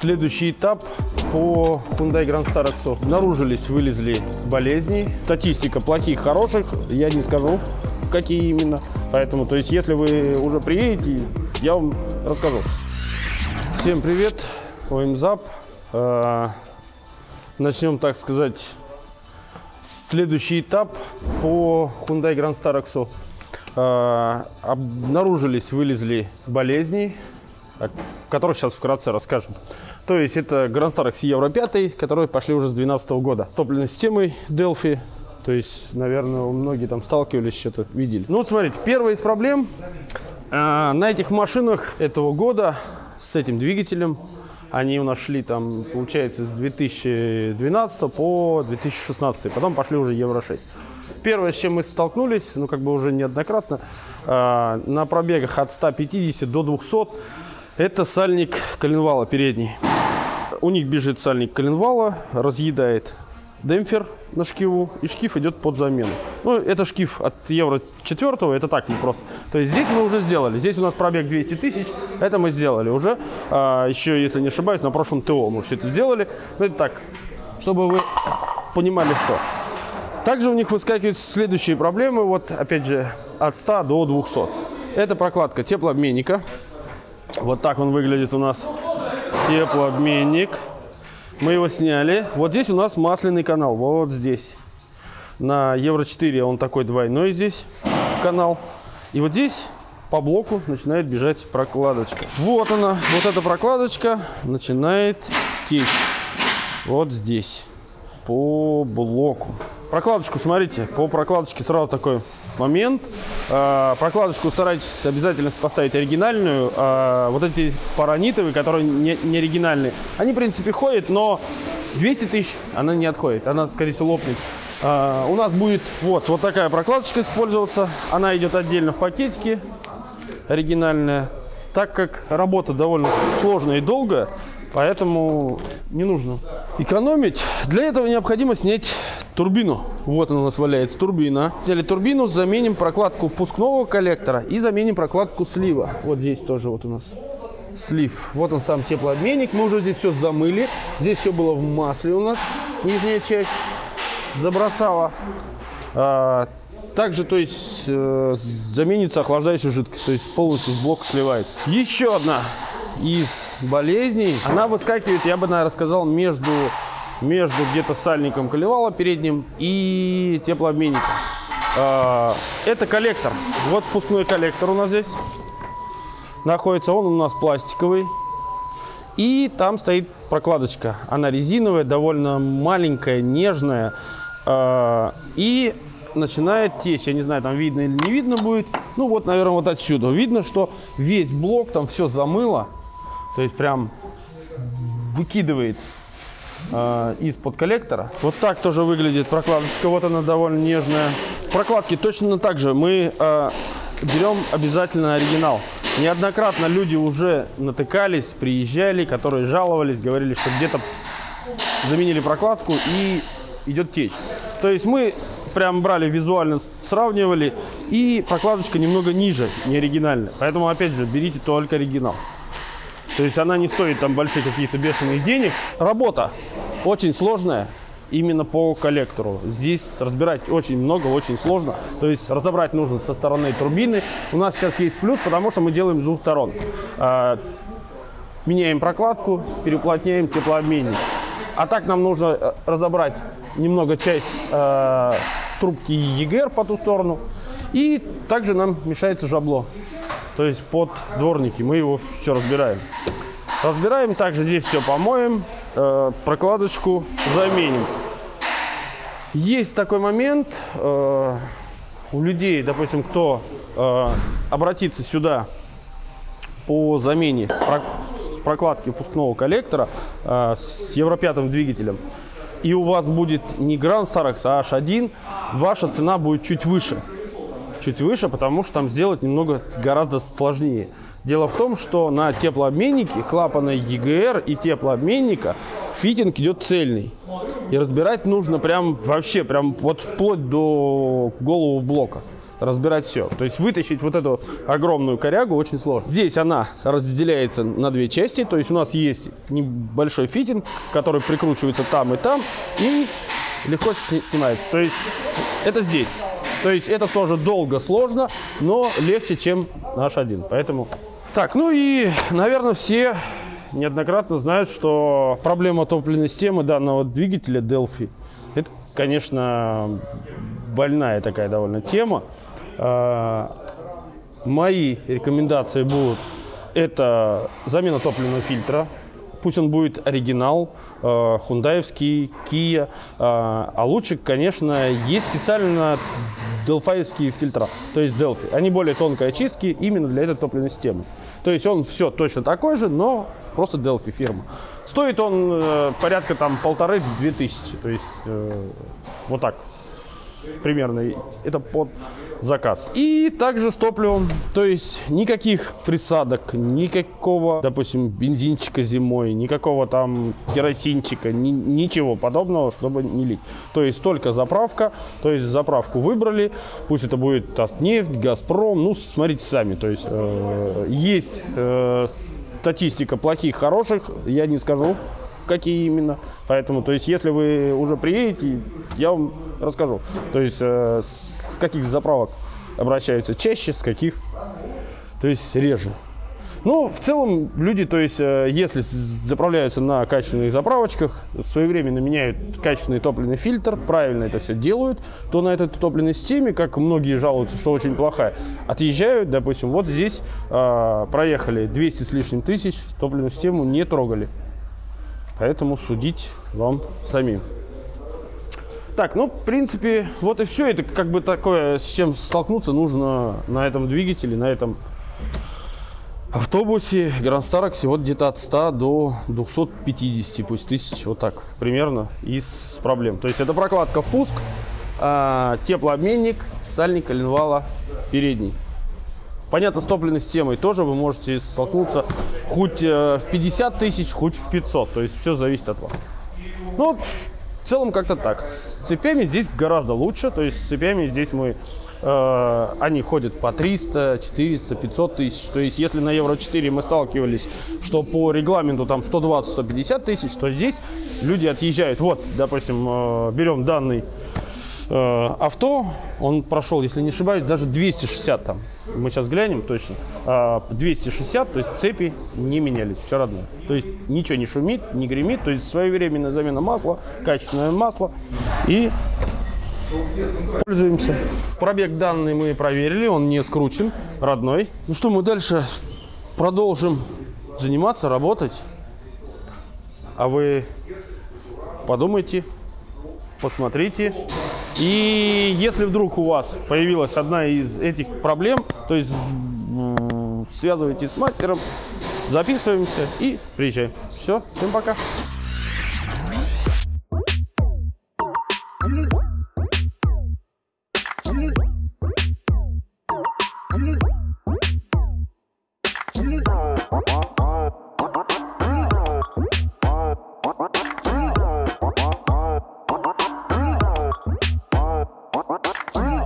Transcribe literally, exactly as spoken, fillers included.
Следующий этап по Hyundai Grand Starex. Обнаружились, вылезли болезни. Статистика плохих, хороших, я не скажу, какие именно. Поэтому, то есть, если вы уже приедете, я вам расскажу. Всем привет, ОМЗАП. Начнем, так сказать, следующий этап по Hyundai Grand Starex. Обнаружились, вылезли болезни, о которых сейчас вкратце расскажем. То есть это Grand Starex Евро пять, которые пошли уже с две тысячи двенадцатого года. Топливной системой Delphi. То есть, наверное, многие там сталкивались, что-то видели. Ну вот смотрите, первая из проблем э, на этих машинах этого года с этим двигателем, они у нас шли там, получается, с две тысячи двенадцатого по две тысячи шестнадцатый, потом пошли уже Евро шесть. Первое, с чем мы столкнулись, ну как бы уже неоднократно, э, на пробегах от ста пятидесяти до двухсот, это сальник коленвала передний. У них бежит сальник коленвала, разъедает демпфер на шкиву, и шкив идет под замену. Ну, это шкив от Евро четыре, это так не просто. То есть здесь мы уже сделали. Здесь у нас пробег двести тысяч, это мы сделали уже. А, еще, если не ошибаюсь, на прошлом ТО мы все это сделали. Ну, это так, чтобы вы понимали, что. Также у них выскакивают следующие проблемы, вот, опять же, от ста до двухсот. Это прокладка теплообменника. Вот так он выглядит у нас, теплообменник. Мы его сняли. Вот здесь у нас масляный канал, вот здесь. На Евро четыре он такой двойной здесь канал. И вот здесь по блоку начинает бежать прокладочка. Вот она, вот эта прокладочка начинает течь. Вот здесь, по блоку. Прокладочку, смотрите, по прокладочке сразу такой момент. А, прокладочку старайтесь обязательно поставить оригинальную. А, вот эти паранитовые, которые не, не оригинальные, они, в принципе, ходят, но двести тысяч она не отходит. Она, скорее всего, лопнет. А, у нас будет вот, вот такая прокладочка использоваться. Она идет отдельно в пакетике, оригинальная. Так как работа довольно сложная и долгая, поэтому не нужно экономить. Для этого необходимо снять турбину. Вот она у нас валяется, турбина. Сняли турбину, заменим прокладку впускного коллектора и заменим прокладку слива. Вот здесь тоже вот у нас слив. Вот он сам теплообменник. Мы уже здесь все замыли. Здесь все было в масле у нас. Нижняя часть забросала. А, также, то есть, э, заменится охлаждающая жидкость. То есть полностью с блока сливается. Еще одна из болезней. Она выскакивает, я бы, наверное, сказал, между... между где-то сальником коленвала передним и теплообменником. Это коллектор. Вот впускной коллектор у нас здесь находится. Он у нас пластиковый. И там стоит прокладочка. Она резиновая, довольно маленькая, нежная. И начинает течь. Я не знаю, там видно или не видно будет. Ну вот, наверное, вот отсюда. Видно, что весь блок там все замыло. То есть прям выкидывает из-под коллектора. Вот так тоже выглядит прокладочка. Вот она довольно нежная. Прокладки точно так же. Мы э, берем обязательно оригинал. Неоднократно люди уже натыкались, приезжали, которые жаловались, говорили, что где-то заменили прокладку и идет течь. То есть мы прям брали, визуально сравнивали, и прокладочка немного ниже, не оригинальная. Поэтому, опять же, берите только оригинал. То есть она не стоит там больших каких-то бешеных денег. Работа очень сложная именно по коллектору. Здесь разбирать очень много, очень сложно. То есть разобрать нужно со стороны турбины. У нас сейчас есть плюс, потому что мы делаем с двух сторон. А, меняем прокладку, переуплотняем теплообменник. А так нам нужно разобрать немного часть а, трубки и ЕГР по ту сторону. И также нам мешается жабло. То есть под дворники, мы его все разбираем. Разбираем, также здесь все помоем, э, прокладочку заменим. Есть такой момент, э, у людей, допустим, кто э, обратится сюда по замене прокладки впускного коллектора э, с Евро пять двигателем, и у вас будет не Grand Starex, а эйч один, ваша цена будет чуть выше. Чуть выше, потому что там сделать немного гораздо сложнее. Дело в том, что на теплообменнике клапана ЕГР и теплообменника фитинг идет цельный. И разбирать нужно прям вообще, прям вот вплоть до головы блока. разбирать все. То есть вытащить вот эту огромную корягу очень сложно. Здесь она разделяется на две части. То есть у нас есть небольшой фитинг, который прикручивается там и там и легко снимается. То есть это здесь. То есть это тоже долго, сложно, но легче, чем эйч один. Поэтому... Так, ну и, наверное, все неоднократно знают, что проблема топливной системы данного двигателя Delphi — это, конечно, больная такая довольно тема. Мои рекомендации будут: это замена топливного фильтра. Пусть он будет оригинал, хундаевский, Kia. А лучше, конечно, есть специально делфаевские фильтра, то есть Delphi. Они более тонкой очистки именно для этой топливной системы. То есть он все точно такой же, но просто Delphi фирма. Стоит он э, порядка там полторы-две тысячи. То есть э, вот так примерно. Это под заказ. И также с топливом, то есть никаких присадок, никакого, допустим, бензинчика зимой, никакого там керосинчика, ни, ничего подобного, чтобы не лить. То есть только заправка, то есть заправку выбрали, пусть это будет Татнефть, Газпром, ну смотрите сами. То есть э, есть э, статистика плохих, хороших, я не скажу, какие именно. Поэтому, то есть, если вы уже приедете, я вам расскажу. То есть, э, с, с каких заправок обращаются чаще, с каких, то есть, реже. Ну, в целом, люди, то есть, э, если заправляются на качественных заправочках, своевременно меняют качественный топливный фильтр, правильно это все делают, то на этой топливной системе, как многие жалуются, что очень плохая, отъезжают, допустим, вот здесь э, проехали двести с лишним тысяч, топливную систему не трогали. Поэтому судить вам самим. Так, ну, в принципе, вот и все. Это как бы такое, с чем столкнуться нужно на этом двигателе, на этом автобусе Grand Starex. Вот где-то от ста до двухсот пятидесяти, пусть тысяч, вот так примерно, из проблем. То есть это прокладка впуск, э, теплообменник, сальник, коленвала передний. Понятно, с топливной системой тоже вы можете столкнуться хоть в пятьдесят тысяч, хоть в пятьсот. То есть все зависит от вас. Ну, в целом как-то так. С цепями здесь гораздо лучше. То есть с цепями здесь мы, э, они ходят по триста, четыреста, пятьсот тысяч. То есть если на евро четыре мы сталкивались, что по регламенту там сто двадцать — сто пятьдесят тысяч, то здесь люди отъезжают. Вот, допустим, э, берем данный авто, он прошел, если не ошибаюсь, даже двести шестьдесят там. Мы сейчас глянем точно. двести шестьдесят, то есть цепи не менялись, все родное. То есть ничего не шумит, не гремит. То есть своевременная замена масла, качественное масло. И пользуемся. Пробег данный мы проверили, он не скручен, родной. Ну что, мы дальше продолжим заниматься, работать. А вы подумайте, посмотрите. И если вдруг у вас появилась одна из этих проблем, то есть связывайтесь с мастером, записываемся и приезжаем. Все, всем пока.